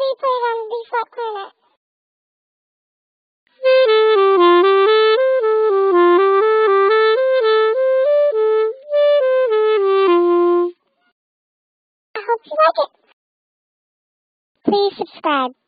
you play it on D flat clarinet. I hope you like it. Please subscribe.